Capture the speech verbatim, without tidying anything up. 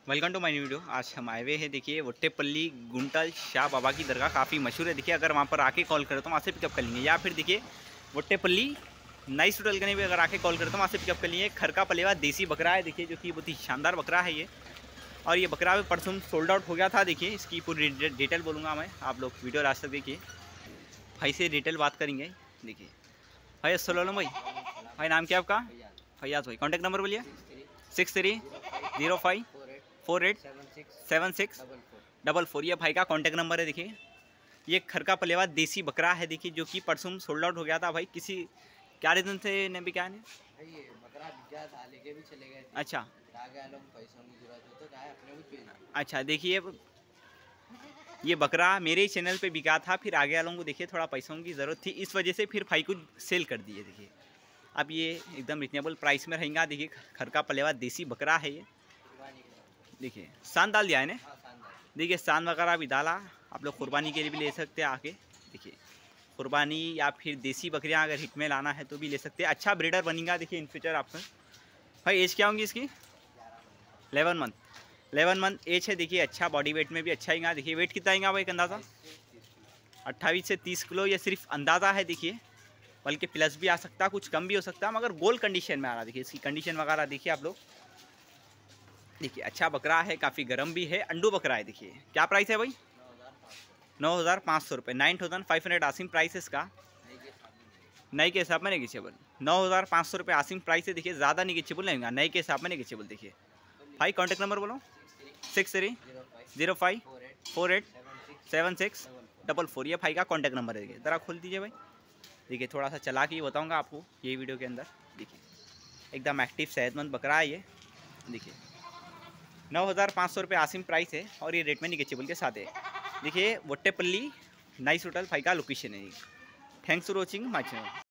Welcome to my video. आज हम आए हुए हैं, देखिए वट्टेपल्ली गुंटल शाह बाबा की दरगाह काफ़ी मशहूर है। देखिए अगर वहाँ पर आके कॉल करें तो वहाँ से पिकअप कर लेंगे, या फिर देखिए वट्टेपल्ली नाइस होटल के भी अगर आके कॉल करें तो वहाँ से पिकअप कर लेंगे। खरका पलेवा देसी बकरा है, देखिए जो कि बहुत ही शानदार बकरा है ये। और ये बकरा परसों सोल्ड आउट हो गया था। देखिए इसकी पूरी डिटेल बोलूँगा मैं, आप लोग वीडियो लास्ट तक देखिए। भाई से डिटेल बात करेंगे। देखिए भाई अस्सलाम भाई। भाई नाम क्या आपका? फैयाज भाई। कॉन्टैक्ट नंबर बोलिए। Six three zero five four eight seven six double four ये भाई का कॉन्टैक्ट नंबर है। देखिए ये खरका पलेवा देसी बकरा है, देखिए जो कि परसों सोल्ड आउट हो गया था। भाई किसी क्या रीज़न से ने भी क्या नहीं ये बकरा बिक गया था, लेके भी चले गए थे। अच्छा आगे वालों को पैसों की जरूरत हो तो क्या है, अपने को भेजना। अच्छा, देखिए ये बकरा मेरे ही चैनल पे बिका था, फिर आगे वालों को देखिए थोड़ा पैसों की ज़रूरत थी, इस वजह से फिर भाई को सेल कर दिए। देखिए अब ये एकदम रिजनेबल प्राइस में रहेगा। देखिए खरका पलेवा देसी बकरा है ये। देखिए सान डाल दिया है ना। देखिए सान वगैरह भी डाला, आप लोग कुर्बानी के लिए भी ले सकते हैं आके। देखिए कुर्बानी या फिर देसी बकरियां अगर हिट में लाना है तो भी ले सकते हैं। अच्छा ब्रीडर बनेगा देखिए इन फ्यूचर आपका। भाई एज क्या होंगी इसकी? Eleven month eleven month age है। देखिए अच्छा बॉडी वेट में भी अच्छा आएगा। देखिए वेट कितना आएगा भाई एक अंदाज़ा? अट्ठाईस से तीस किलो ये सिर्फ अंदाज़ा है। देखिए बल्कि प्लस भी आ सकता है, कुछ कम भी हो सकता है, मगर गोल कंडीशन में आ रहा। देखिए इसकी कंडीशन वगैरह देखिए आप लोग। देखिए अच्छा बकरा है, काफ़ी गर्म भी है, अंडू बकरा है। देखिए क्या प्राइस है भाई? नौ हज़ार पाँच सौ रुपये nine thousand five hundred asking price है इसका। नई के हिसाब में निगेचेबल नौ हज़ार पाँच सौ रुपये आसिम प्राइस है। देखिए ज़्यादा निगेचेबल नहीं होगा, नई के हिसाब में निगेचेबल। देखिए भाई कॉन्टैक्ट नंबर बोलो। Six three zero five four eight seven six double four ये भाई का कॉन्टैक्ट नंबर है। देखिए ज़रा खोल दीजिए भाई। देखिए थोड़ा सा चला के बताऊँगा आपको ये वीडियो के अंदर। देखिए एकदम एक्टिव सेहतमंद बकरा है ये। देखिए नौ हज़ार पाँच सौ रुपये आसिम प्राइस है और ये रेट में निगेचेबल के साथ है। देखिए वट्टेपल्ली नाइस होटल भाई का लोकेशन है। Thanks for watching my channel.